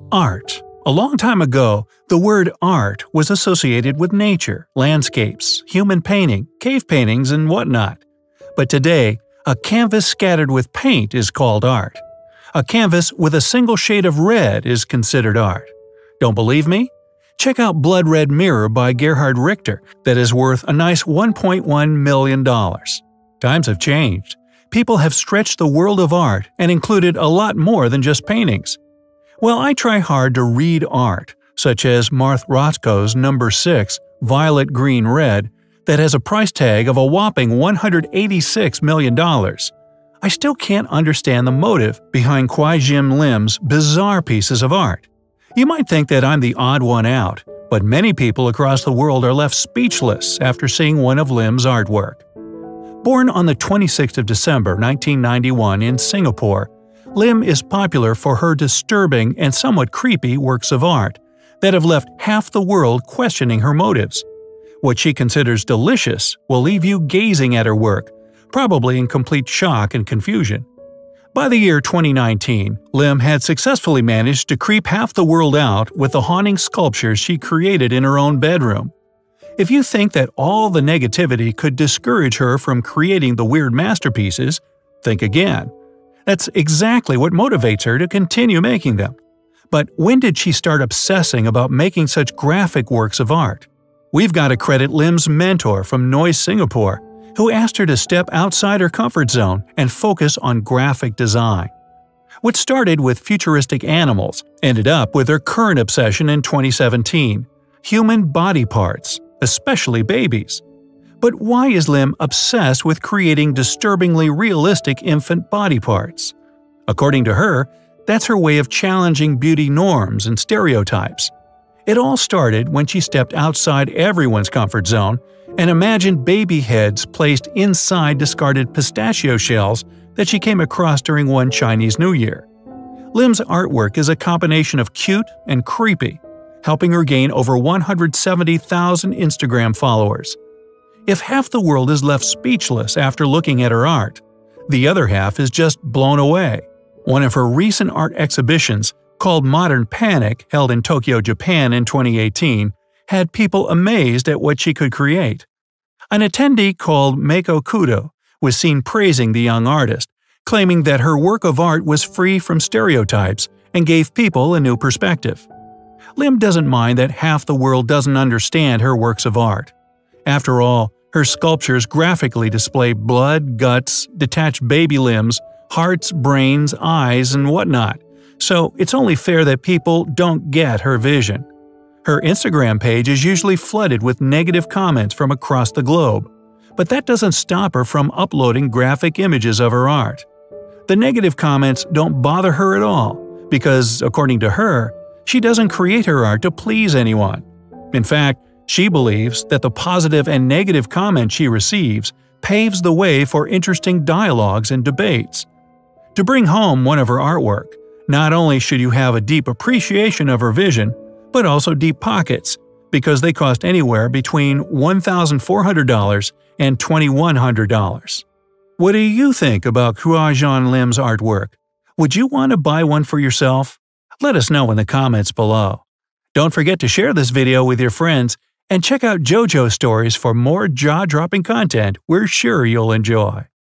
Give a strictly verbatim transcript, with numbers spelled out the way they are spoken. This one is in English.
Art. A long time ago, the word art was associated with nature, landscapes, human painting, cave paintings, and whatnot. But today, a canvas scattered with paint is called art. A canvas with a single shade of red is considered art. Don't believe me? Check out Blood Red Mirror by Gerhard Richter that is worth a nice one point one million dollars. Times have changed. People have stretched the world of art and included a lot more than just paintings. Well, I try hard to read art, such as Marth Rothko's number six, Violet Green Red, that has a price tag of a whopping one hundred eighty-six million dollars. I still can't understand the motive behind Qixuan Lim's bizarre pieces of art. You might think that I'm the odd one out, but many people across the world are left speechless after seeing one of Lim's artwork. Born on the twenty-sixth of December nineteen ninety-one in Singapore, Lim is popular for her disturbing and somewhat creepy works of art that have left half the world questioning her motives. What she considers delicious will leave you gazing at her work, probably in complete shock and confusion. By the year twenty nineteen, Lim had successfully managed to creep half the world out with the haunting sculptures she created in her own bedroom. If you think that all the negativity could discourage her from creating the weird masterpieces, think again. That's exactly what motivates her to continue making them. But when did she start obsessing about making such graphic works of art? We've got to credit Lim's mentor from Noise Singapore, who asked her to step outside her comfort zone and focus on graphic design. What started with futuristic animals ended up with her current obsession in twenty seventeen – human body parts, especially babies. But why is Lim obsessed with creating disturbingly realistic infant body parts? According to her, that's her way of challenging beauty norms and stereotypes. It all started when she stepped outside everyone's comfort zone and imagined baby heads placed inside discarded pistachio shells that she came across during one Chinese New Year. Lim's artwork is a combination of cute and creepy, helping her gain over one hundred seventy thousand Instagram followers. If half the world is left speechless after looking at her art, the other half is just blown away. One of her recent art exhibitions, called Modern Panic, held in Tokyo, Japan in twenty eighteen, had people amazed at what she could create. An attendee called Meiko Kudo was seen praising the young artist, claiming that her work of art was free from stereotypes and gave people a new perspective. Lim doesn't mind that half the world doesn't understand her works of art. After all, her sculptures graphically display blood, guts, detached baby limbs, hearts, brains, eyes, and whatnot, so it's only fair that people don't get her vision. Her Instagram page is usually flooded with negative comments from across the globe, but that doesn't stop her from uploading graphic images of her art. The negative comments don't bother her at all, because, according to her, she doesn't create her art to please anyone. In fact, she believes that the positive and negative comments she receives paves the way for interesting dialogues and debates. To bring home one of her artwork, not only should you have a deep appreciation of her vision, but also deep pockets, because they cost anywhere between one thousand four hundred dollars and two thousand one hundred dollars. What do you think about Qixuan Lim's artwork? Would you want to buy one for yourself? Let us know in the comments below. Don't forget to share this video with your friends, and check out JoJo Stories for more jaw-dropping content we're sure you'll enjoy.